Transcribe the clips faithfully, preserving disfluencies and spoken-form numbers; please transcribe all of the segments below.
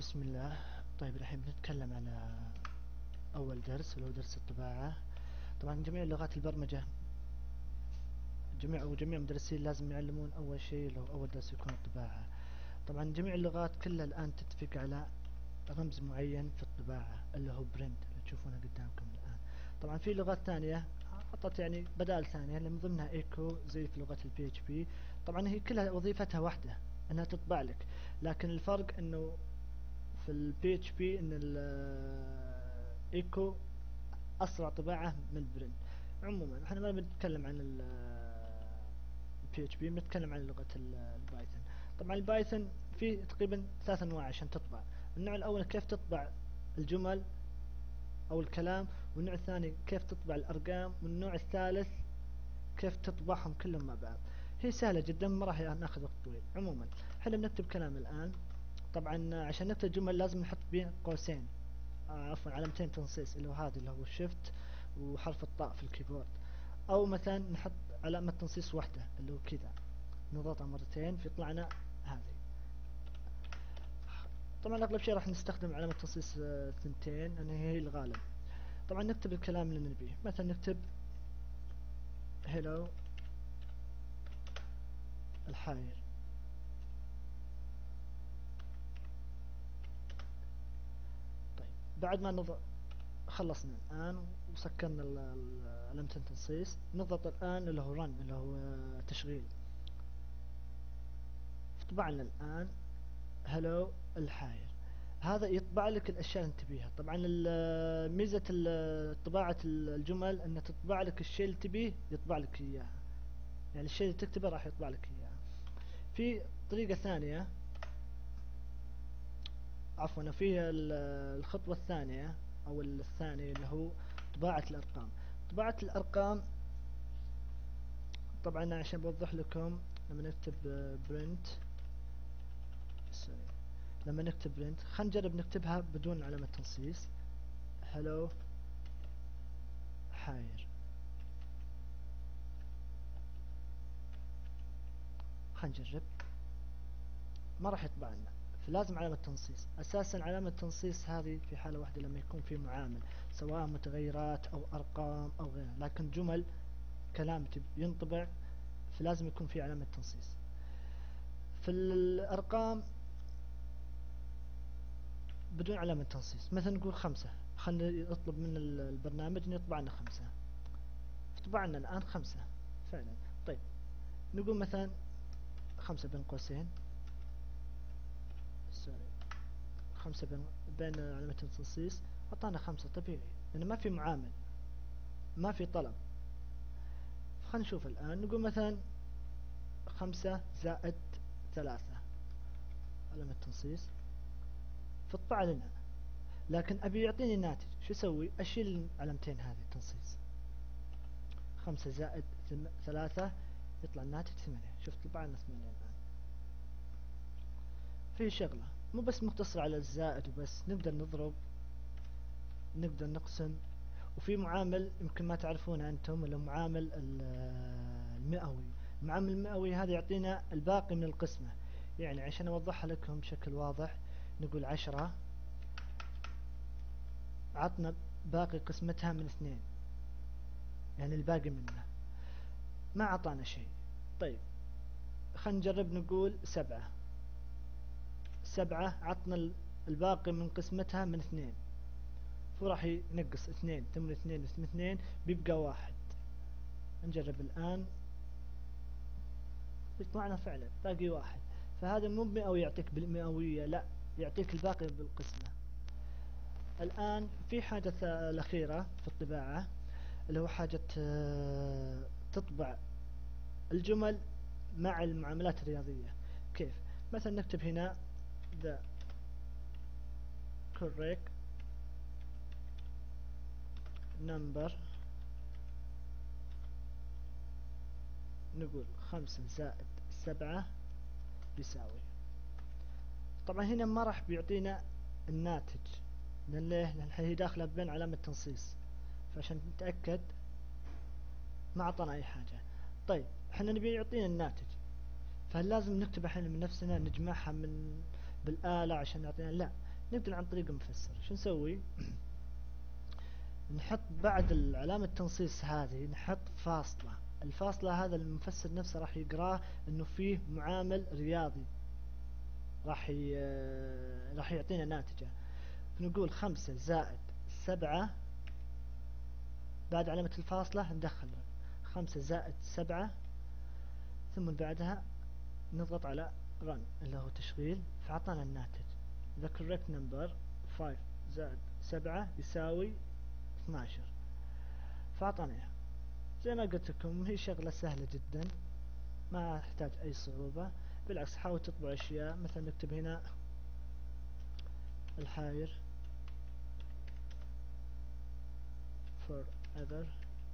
بسم الله. طيب الحين بنتكلم على أول درس اللي هو درس الطباعة. طبعا جميع لغات البرمجة جميع وجميع المدرسين لازم يعلمون أول شيء اللي هو أول درس يكون الطباعة. طبعا جميع اللغات كلها الآن تتفق على رمز معين في الطباعة اللي هو برنت اللي تشوفونه قدامكم الآن. طبعا في لغات ثانية حطت يعني بدائل ثانية اللي من ضمنها ايكو زي في لغة البي اتش بي. طبعا هي كلها وظيفتها واحدة، انها تطبع لك، لكن الفرق انه في ال بي اتش بي ان الايكو اسرع طباعة من البرنت. عموما احنا ما بنتكلم عن ال بي اتش بي، بنتكلم عن لغة ال- البايثون. طبعا البايثون فيه تقريبا ثلاث انواع عشان تطبع. النوع الاول كيف تطبع الجمل او الكلام، والنوع الثاني كيف تطبع الارقام، والنوع الثالث كيف تطبعهم كلهم مع بعض. هي سهلة جدا، ما راح ناخذ وقت طويل. عموما احنا بنكتب كلام الان. طبعا عشان نكتب جمل لازم نحط بين قوسين، آه عفوا علامتين تنصيص، اللي هو هذا اللي هو شيفت وحرف الطاء في الكيبورد، او مثلا نحط علامة تنصيص واحدة اللي هو كذا، نضغطها مرتين فيطلع لنا هذه. طبعا اغلب شيء راح نستخدم علامة تنصيص آه، ثنتين لان هي الغالب. طبعا نكتب الكلام اللي نبيه، مثلا نكتب هلو الحاير. طيب بعد ما نضغط خلصنا الآن وسكرنا ال- ال- علامة التنصيص، نضغط الآن اللي هو run اللي هو تشغيل. طبعا الآن هلو الحاير، هذا يطبع لك الأشياء اللي تبيها. طبعا ال- ميزة ال- طباعة الجمل أن تطبع لك الشيء اللي تبيه، يطبع لك إياها، يعني الشيء اللي تكتبه راح يطبع لك إياها. في طريقة ثانية، عفوا في ال- الخطوة الثانية أو الثاني اللي هو طباعة الأرقام. طباعة الأرقام طبعا عشان بوضح لكم، لما نكتب برنت سوري لما نكتب برنت خلينا نجرب نكتبها بدون علامة تنصيص. هلو حاير، خلينا نجرب، ما راح يطبع لنا، فلازم علامة تنصيص. اساسا علامة التنصيص هذه في حالة واحدة لما يكون في معامل، سواء متغيرات او ارقام او غيرها، لكن جمل كلام ينطبع فلازم يكون في علامة تنصيص. في الارقام بدون علامة تنصيص، مثلا نقول خمسة، خلينا نطلب من البرنامج ان يطبع لنا خمسة، طبع لنا الآن خمسة فعلا. طيب نقول مثلا خمسة بين قوسين سوري خمسة بين بين علامة التنصيص، أعطانا خمسة طبيعي لأنه ما في معامل، ما في طلب. خلينا نشوف الآن، نقول مثلا خمسة زائد ثلاثة علامة تنصيص فطبع لنا، لكن أبي يعطيني ناتج، شو أسوي؟ أشيل العلامتين هذه التنصيص. خمسة زائد ثلاثة يطلع الناتج ثمانية، شفت طبع لنا ثمانية الآن. في شغلة مو بس مقتصرة على الزائد وبس، نقدر نضرب، نقدر نقسم، وفي معامل يمكن ما تعرفونه أنتم اللي هو معامل المئوي. المعامل المئوي هذا يعطينا الباقي من القسمة. يعني عشان أوضحها لكم بشكل واضح، نقول عشرة عطنا باقي قسمتها من اثنين، يعني الباقي منه ما عطانا شيء. طيب خلينا نجرب نقول سبعة، سبعة عطنا الباقي من قسمتها من اثنين، فراح ينقص اثنين، ثم اثنين ثم اثنين بيبقى واحد. نجرب الآن، يطلعنا فعلا باقي واحد. فهذا مو بمئوي يعطيك بالمئوية، لا، يعطيك الباقي بالقسمة. الآن في حاجة الأخيرة في الطباعة اللي هو حاجة آه، تطبع الجمل مع المعاملات الرياضية. كيف؟ مثلا نكتب هنا the correct number، نقول خمسة زائد سبعة بيساوي. طبعا هنا ما راح بيعطينا الناتج، لأن ليه؟ لأن هي داخلة بين علامة تنصيص، فعشان نتأكد ما أعطانا أي حاجة. طيب احنا نبي يعطينا الناتج، فهل لازم نكتب احنا من نفسنا نجمعها من بالآلة عشان يعطينا؟ لا، نقدر عن طريق المفسر شو نسوي؟ نحط بعد علامة التنصيص هذه نحط فاصلة. الفاصلة هذا المفسر نفسه راح يقراه انه فيه معامل رياضي، راح ي... راح يعطينا ناتجة. نقول خمسة زائد سبعة، بعد علامة الفاصلة ندخل خمسة زائد سبعة، ثم بعدها نضغط على run اللي هو تشغيل، فعطانا الناتج. the correct number خمسة زائد سبعة يساوي اثناشر، فعطانا اياها. زي ما قلت لكم هي شغلة سهلة جدا، ما تحتاج اي صعوبة، بالعكس حاول تطبع اشياء، مثلا نكتب هنا الحاير forever،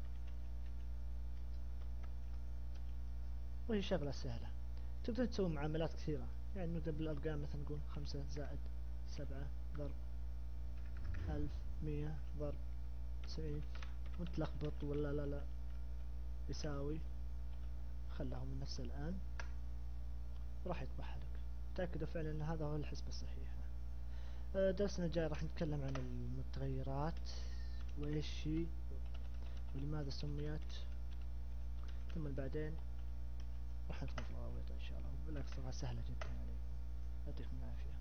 وهي شغلة سهلة. تقدر تسوي معاملات كثيرة، يعني نبدأ بالأرقام، مثلا نقول خمسة زائد سبعة ضرب ألف مية ضرب تسعين، وتلخبط ولا لا لا يساوي، خله من نفسه الآن وراح يطبعها لك. تأكدوا فعلا أن هذا هو الحسبة الصحيحة. درسنا الجاي راح نتكلم عن المتغيرات وإيش هي ولماذا سميت، ثم بعدين راح ندخل في الغويط إن شاء الله. بالعكس سهلة جدا عليكم. يعطيكم العافية.